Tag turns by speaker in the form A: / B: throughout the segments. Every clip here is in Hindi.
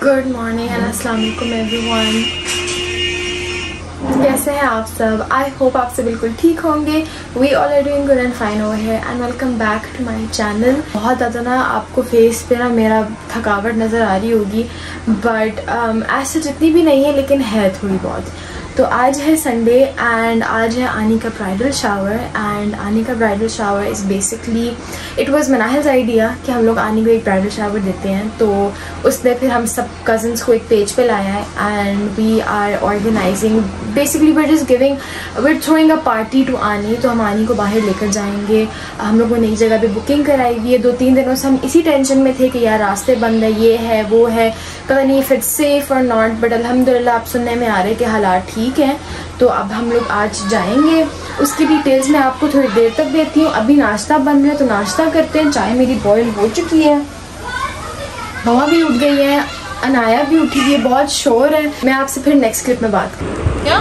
A: गुड मॉर्निंग एंड अस्सलाम वालेकुम एवरीवन। कैसे हैं आप सब? आई होप आप सब बिल्कुल ठीक होंगे। We all are doing good and fine over here and welcome back to my channel. बहुत ज़्यादा ना आपको फेस पे ना मेरा थकावट नज़र आ रही होगी, बट ऐसे जितनी भी नहीं है लेकिन है थोड़ी बहुत। तो आज है संडे एंड आज है आनी का ब्राइडल शावर। एंड आनी का bridal shower is basically it was Manahil's idea कि हम लोग आनी को एक ब्राइडल शावर देते हैं। तो उसने फिर हम सब कज़न्स को एक पेज पे लाया है and we are organizing, basically we are just giving, we are throwing a party to Aani. तो हम आनी को बाहर लेकर जाएंगे। हम लोगों ने एक जगह पे बुकिंग कराई हुई है। 2-3 दिनों से हम इसी टेंशन में थे कि यार रास्ते बंद है, ये है वो है, पता नहीं इफ इट्स सेफ और नॉट, बट अल्हम्दुलिल्लाह आप सुनने में आ रहे कि हालात ठीक है। तो अब हम लोग आज जाएंगे। उसकी डिटेल्स मैं आपको थोड़ी देर तक देती हूँ। अभी नाश्ता बन रहा है तो नाश्ता करते हैं। चाय मेरी बॉयल हो चुकी है, हवा भी उठ गई है, अनाया भी उठी हुई है, बहुत शोर है। मैं आपसे फिर नेक्स्ट क्लिप में बात करूँ।
B: क्या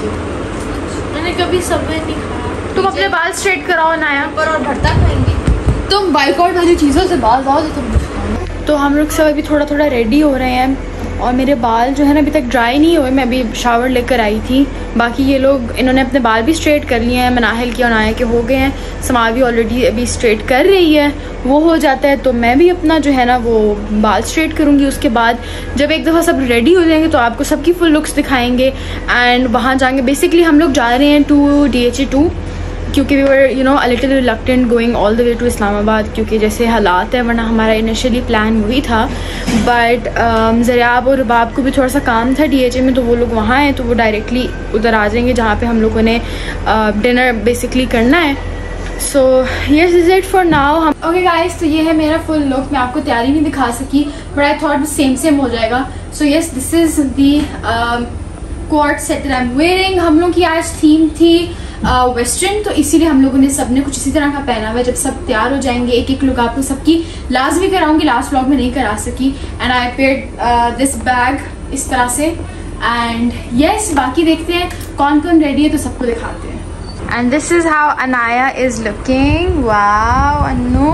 B: मैंने कभी समय नहीं खाया।
A: तुम अपने बाल स्ट्रेट कराओ अनाया,
B: और भरता खाएंगे तुम बाइकआउट वाली चीज़ों से बाल आओ
A: तो हम लोग सब अभी थोड़ा थोड़ा रेडी हो रहे हैं और मेरे बाल जो है ना अभी तक ड्राई नहीं हुए। मैं अभी शावर लेकर आई थी। बाकी ये लोग इन्होंने अपने बाल भी स्ट्रेट कर लिए हैं। मनाहिल के और अनाया के हो गए हैं। समा भी ऑलरेडी अभी स्ट्रेट कर रही है। वो हो जाता है तो मैं भी अपना जो है ना वो बाल स्ट्रेट करूँगी। उसके बाद जब एक दफ़ा सब रेडी हो जाएंगे तो आपको सबकी फुल लुक्स दिखाएंगे एंड वहाँ जाएंगे। बेसिकली हम लोग जा रहे हैं टू DHA2 क्योंकि we were a little reluctant going all the way to Islamabad, क्योंकि जैसे हालात है, वरना हमारा इनिशियली प्लान वही था। बट ज़रियाब और रुबाब को भी थोड़ा सा काम था DHA में, तो वो लोग वहाँ हैं तो वो डायरेक्टली उधर आ जाएंगे जहाँ पे हम लोगों ने डिनर बेसिकली करना है। So yes is it for now. हम ओके गाइस, तो ये है मेरा फुल लुक। मैं आपको तैयारी नहीं दिखा सकी बट आई थॉट सेम हो जाएगा। So yes, this is the coat set I am wearing. हम लोग की आज थीम थी वेस्टर्न, तो इसीलिए हम लोगों ने सबने कुछ इसी तरह का पहना हुआ है। जब सब तैयार हो जाएंगे एक एक लुक आपको सबकी लाजमी कराऊंगी, लास्ट व्लॉग में नहीं करा सकी। And I paired this bag इस तरह से। एंड यस, बाकी देखते हैं कौन कौन रेडी है तो सबको दिखाते हैं। And this is how Anaya is looking. Wow Annu,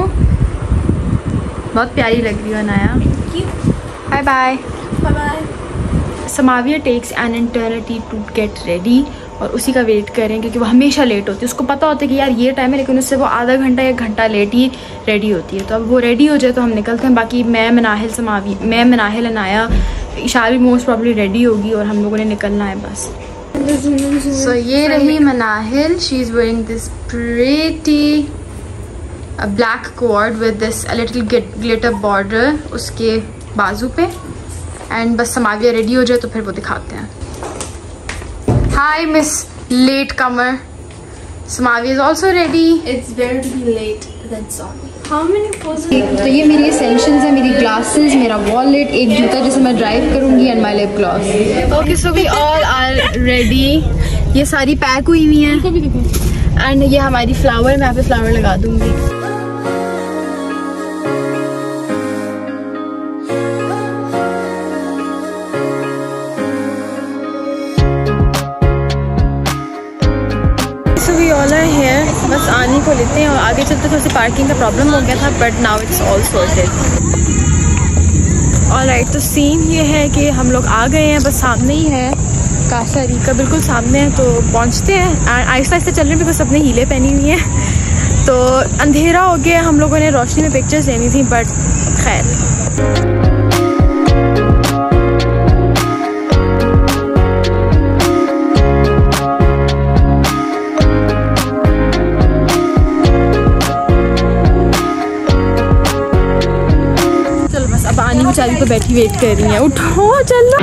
A: बहुत प्यारी लग रही हो Anaya. Bye bye bye. Samavia takes an eternity to get ready और उसी का वेट करें क्योंकि वो हमेशा लेट होती है। उसको पता होता है कि यार ये टाइम है, लेकिन उससे वो आधा घंटा या घंटा लेट ही रेडी होती है। तो अब वो रेडी हो जाए तो हम निकलते हैं। बाकी मैं मनाहिल अनाया इशार भी मोस्ट प्रॉब्ली रेडी होगी और हम लोगों ने निकलना है बस। सो ये रही Manahil, she is wearing this pretty black coat with this a little glitter border उसके बाजू पे। एंड बस समाविया रेडी हो जाए तो फिर वो दिखाते हैं। Hi, Miss Latecomer. Samavi is also ready.
B: It's better to be late than sorry. How many poses?
A: तो ये मेरी एसेंशियल्स है, मेरी ग्लासेस, मेरा वॉलेट, एक जूता जिसे मैं ड्राइव करूँगी and my lip gloss. Okay, so we all are ready. ये सारी पैक हुई हुई हैं एंड ये हमारी फ्लावर, मैं यहाँ पे फ्लावर लगा दूँगी। बस आनी को लेते हैं और आगे चलते थोड़ी सी पार्किंग का प्रॉब्लम हो गया था but now it's all sorted. Alright, तो सीन ये है कि हम लोग आ गए हैं, बस सामने ही है कासा रिका, बिल्कुल सामने है। तो पहुंचते हैं। आहिस्ता आहिस्ता चल रहे हैं बिकॉज सबने हीले पहनी हुई हैं। तो अंधेरा हो गया, हम लोगों ने रोशनी में पिक्चर्स लेनी थी बट खैर। चाबी पे बैठी वेट कर रही है। उठो चलो।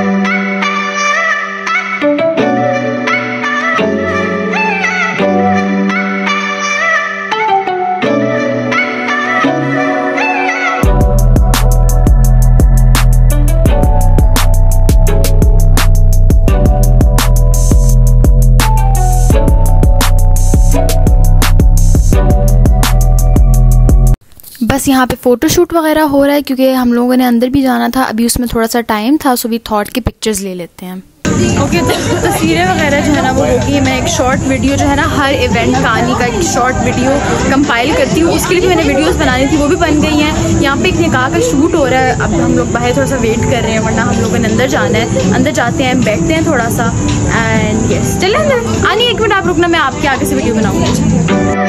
A: बस यहाँ पे फ़ोटोशूट वगैरह हो रहा है क्योंकि हम लोगों ने अंदर भी जाना था। अभी उसमें थोड़ा सा टाइम था, सो वी थॉट कि पिक्चर्स ले लेते हैं। ओके, तो तस्वीरें वगैरह जो है ना वो होगी। मैं एक शॉर्ट वीडियो जो है ना हर इवेंट का आने का एक शॉर्ट वीडियो कंपाइल करती हूँ। उसके लिए भी मैंने वीडियोस बनानी थी, वो भी बन गई हैं। यहाँ पे एक निकाह का शूट हो रहा है। अब हम लोग बाहर थोड़ा सा वेट कर रहे हैं, वरना हम लोगों ने अंदर जाना है। अंदर जाते हैं, बैठते हैं थोड़ा सा एंड यस चलें अंदर। आनी एक मिनट आप रुकना, मैं आपके आगे से वीडियो बनाऊँगी।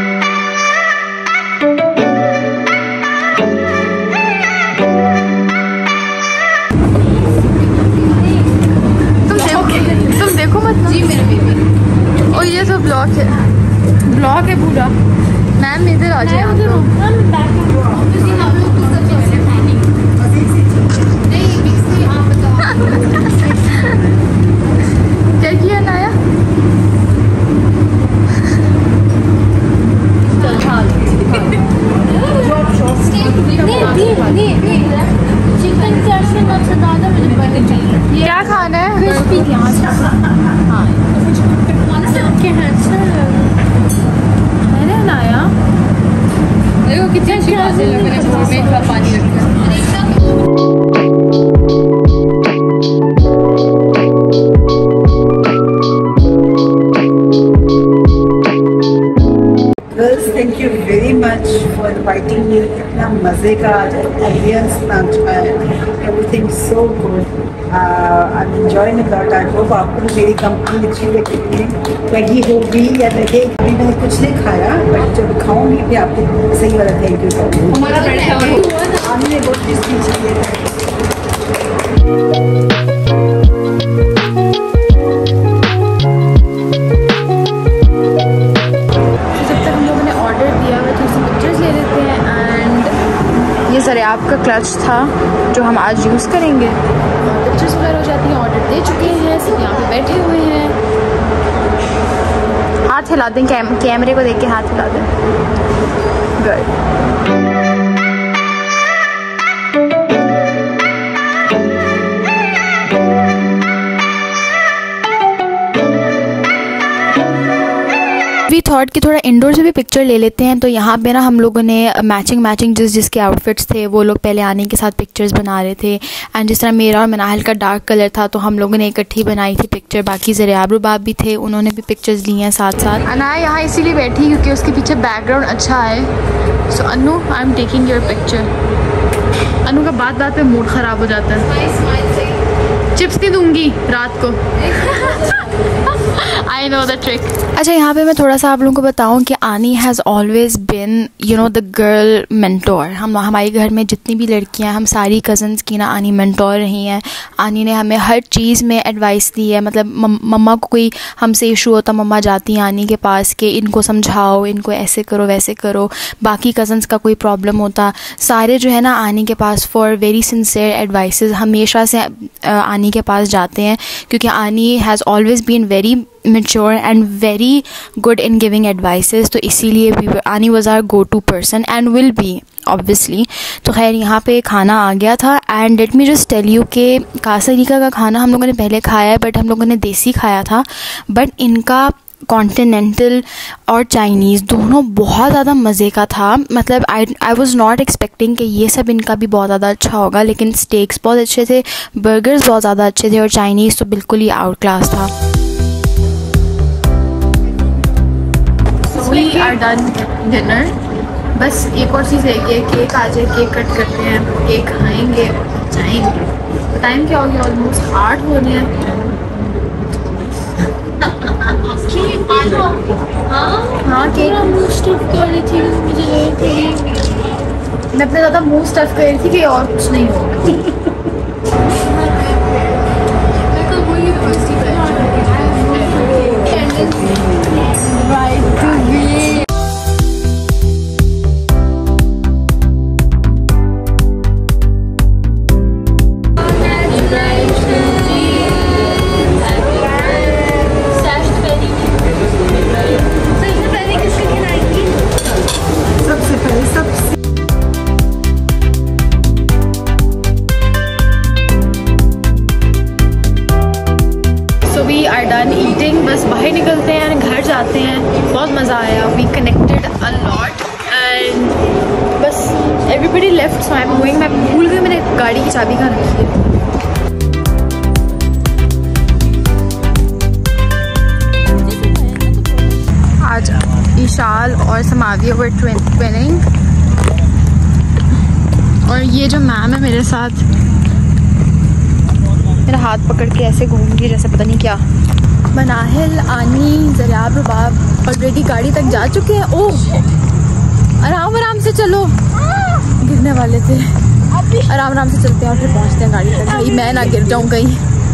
A: और ये तो ब्लॉक है पूरा। मैम इधर आ जाए। क्या किया नाया? क्या खाना है? हाँ अरे नाया देखो कितनी अच्छी बात है, लोगों ने मुंह में थोड़ा पानी रखा।
C: Thank you very much for inviting me. इतना मज़े का ambience इतना अच्छा है, everything so good. I'm enjoying a lot. I hope आपको मेरी कंपनी अच्छी लगी होगी या लगे। अभी मैंने कुछ नहीं खाया, बट जब खाऊंगी भी आपको सही वाला थैंक यू करूँगी। हमारा हमने बहुत टेस्टी चाहिए।
A: सर आपका क्लच था जो हम आज यूज़ करेंगे। पिक्चर्स वगैरह हो जाती हैं, ऑर्डर दे चुके हैं, सब यहाँ पे बैठे हुए हैं। हाथ हिला दें, कैमरे को देख के हाथ हिला दें। गुड। वी थॉट कि थोड़ा इंडोर से भी पिक्चर ले लेते हैं। तो यहाँ पे ना हम लोगों ने मैचिंग जिसके आउटफिट्स थे वो लोग पहले आने के साथ पिक्चर्स बना रहे थे। एंड जिस तरह मेरा और मनाहिल का डार्क कलर था तो हम लोगों ने इकट्ठी बनाई थी पिक्चर। बाकी ज़रियाब रुबाब भी थे, उन्होंने भी पिक्चर्स ली हैं साथ साथ। अना यहाँ इसीलिए बैठी क्योंकि उसके पीछे बैकग्राउंड अच्छा है। So Anu I am taking your picture. Anu का बात पे मूड ख़राब हो जाता है। चिप्स नहीं दूँगी रात को। I know the trick. अच्छा, यहाँ पे मैं थोड़ा सा आप लोगों को बताऊँ कि Aani has always been the girl mentor. हमारे घर में जितनी भी लड़कियाँ, हम सारी कज़न्स की ना आनी मेंटोर रही हैं। आनी ने हमें हर चीज़ में एडवाइस दी है। मतलब मम्मा को कोई हमसे इशू होता, मम्मा जाती हैं आनी के पास कि इनको समझाओ, इनको ऐसे करो वैसे करो। बाकी कज़न्स का कोई प्रॉब्लम होता, सारे जो है ना आनी के पास फॉर वेरी सिंसियर एडवाइसेस हमेशा से आनी के पास जाते हैं, क्योंकि Aani has always been very mature and very good in giving advices। तो इसीलिए आनी was our go to person and will be obviously। तो खैर यहाँ पे खाना आ गया था and let me just tell you कि कासरिका का खाना हम लोगों ने पहले खाया है, बट हम लोगों ने देसी खाया था। बट इनका कॉन्टिनेंटल और चाइनीज़ दोनों बहुत ज़्यादा मज़े का था। मतलब आई वॉज़ नॉट एक्सपेक्टिंग कि ये सब इनका भी बहुत ज़्यादा अच्छा होगा, लेकिन स्टेक्स बहुत अच्छे थे, बर्गर्स बहुत ज़्यादा अच्छे थे और चाइनीज़ तो बिल्कुल ही आउट क्लास था। We are done dinner। बस एक और चीज़ है कि केक आ जाए, केक कट करते हैं, केक खाएंगे और जाएंगे। टाइम क्या हो गया? ऑलमोस्ट 8 हो रहे हैं। हाँ केक मुँह स्टफ कर रही थी, मैं अपने ज़्यादा मुँह स्टफ कर रही थी कि और कुछ नहीं होगा। डन ईटिंग, बस बाहर निकलते हैं, घर जाते हैं। बहुत मज़ा आया, we connected a lot and बस everybody left so I am going. मैं भूल गई मैंने गाड़ी की चाबी कहाँ रखी है। समाविया वर ट्विनिंग। और ये जो मैम है मेरे साथ, मेरा हाथ पकड़ के ऐसे घूम रही है जैसे पता नहीं क्या। मनाहिल, आनी, ज़रियाब, रुबाब ऑलरेडी गाड़ी तक जा चुके हैं। ओह आराम आराम से चलो, गिरने वाले थे। आराम आराम से चलते हैं और फिर पहुंचते हैं गाड़ी तक। भाई मैं ना गिर जाऊं कहीं।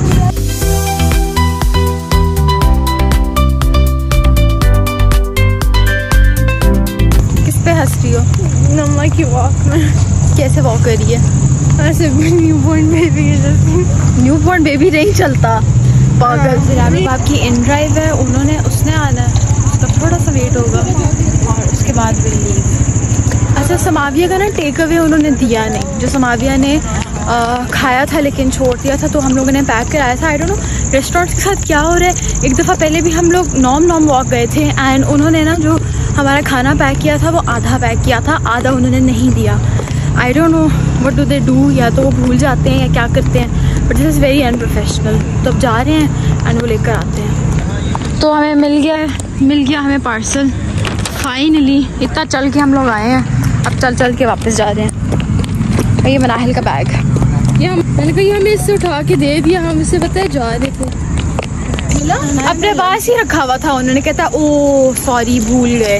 A: किस पे हंस रही हो?
B: नम्मा की वॉक में।
A: कैसे वॉक कर रही है?
B: ऐसे न्यू बॉर्न बेबी के जैसे।
A: न्यू बॉर्न बेबी नहीं चलता पागल। ज़रियाब बाप की इन ड्राइव है, उसने आना है, उसका थोड़ा सा वेट होगा और उसके बाद विल लीव। अच्छा समाविया का ना टेक अवे उन्होंने दिया नहीं, जो समाविया ने खाया था लेकिन छोड़ दिया था, तो हम लोगों ने पैक कराया था। आई डोंट नो रेस्टोरेंट्स के साथ क्या हो रहा है। एक दफ़ा पहले भी हम लोग नॉम वॉक गए थे एंड उन्होंने ना जो हमारा खाना पैक किया था वो आधा पैक किया था, आधा उन्होंने नहीं दिया। I don't know what do they do, या तो वो भूल जाते हैं या क्या करते हैं, but this is very unprofessional. तो अब जा रहे हैं एंड वो लेकर आते हैं। तो हमें मिल गया हमें पार्सल फाइनली। इतना चल के हम लोग आए हैं, अब चल के वापस जा रहे हैं। ये मनाहिल का बैग,
B: ये मैंने कहा हमें इससे उठा के दे दिया, हम इससे पता है जा रहे थे।
A: अपने पास ही रखा हुआ था, उन्होंने कहता ओ सॉरी भूल गए।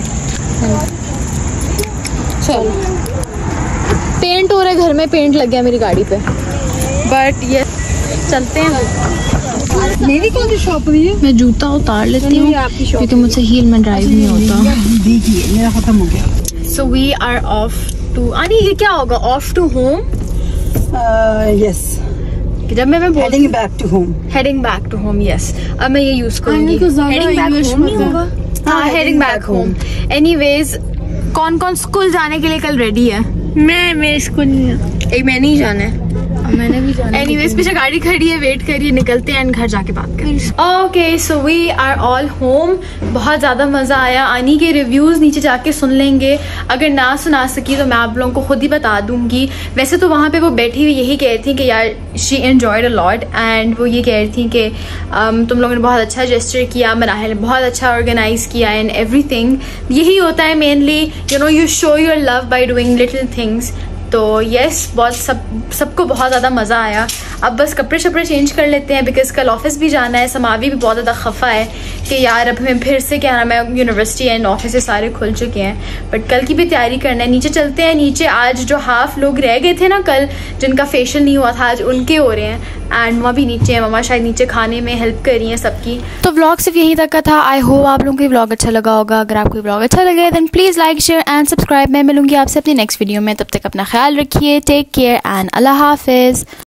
A: चल पेंट हो रहा है घर में, पेंट लग गया मेरी गाड़ी पे, बट ये चलते हैं।
B: मेरी कौन सी शॉप हुई है?
A: मैं जूता उतार लेती हूँ क्योंकि मुझसे हील में ड्राइव नहीं होता।
C: देखिए मेरा खत्म हो गया।
A: So we are off to, अरे ये क्या होगा, ऑफ टू होम?
C: यस,
A: जब मैं
C: heading back to home.
A: Heading back to home, yes. अब मैं ये यूज करूंगी।
B: तो ज़्यादा
A: हेडिंग बैक
B: English
A: होम नहीं
B: पता है।
A: होगा? हाँ हेडिंग बैक होम। एनीवेज कौन कौन स्कूल जाने के लिए कल रेडी है?
B: मेरे स्कूल नहीं है।
A: एक मैंने ही जाना है।
B: मैंने भी जाना।
A: एनीवेज पीछे गाड़ी खड़ी है, वेट करिए, निकलते हैं घर जाके बात करें। Okay so we are all home. बहुत ज़्यादा मज़ा आया। आनी के रिव्यूज़ नीचे जाके सुन लेंगे, अगर ना सुना सकी तो मैं आप लोगों को खुद ही बता दूंगी। वैसे तो वहाँ पे वो बैठी हुई यही कह रही थी कि यार she enjoyed a lot, and वो ये कह रही थी कि तुम लोगों ने बहुत अच्छा जेस्चर किया, मनाहिल ने बहुत अच्छा ऑर्गेनाइज किया एंड एवरीथिंग। यही होता है mainly, you know, you show your love by doing little things. तो यस बहुत सबको बहुत ज़्यादा मज़ा आया। अब बस कपड़े शपड़े चेंज कर लेते हैं बिकॉज कल ऑफिस भी जाना है। समावी भी बहुत ज़्यादा खफा है कि यार अब हमें फिर से क्या नाम है, यूनिवर्सिटी एंड ऑफिस सारे खुल चुके हैं, बट कल की भी तैयारी करना है। नीचे चलते हैं। नीचे आज जो हाफ लोग रह गए थे ना कल, जिनका फेशियल नहीं हुआ था, आज उनके हो रहे हैं एंड मम्मा भी नीचे है। मम्मा शायद नीचे खाने में हेल्प कर रही हैं सबकी। तो व्लॉग सिर्फ यहीं तक का था। आई होप आप लोगों को व्लॉग अच्छा लगा होगा। अगर आपको व्लॉग अच्छा लगे then please like share and subscribe. मैं मिलूंगी आपसे अपनी नेक्स्ट वीडियो में, तब तक अपना ख्याल रखिए। टेक केयर एंड अल्लाह हाफिज़।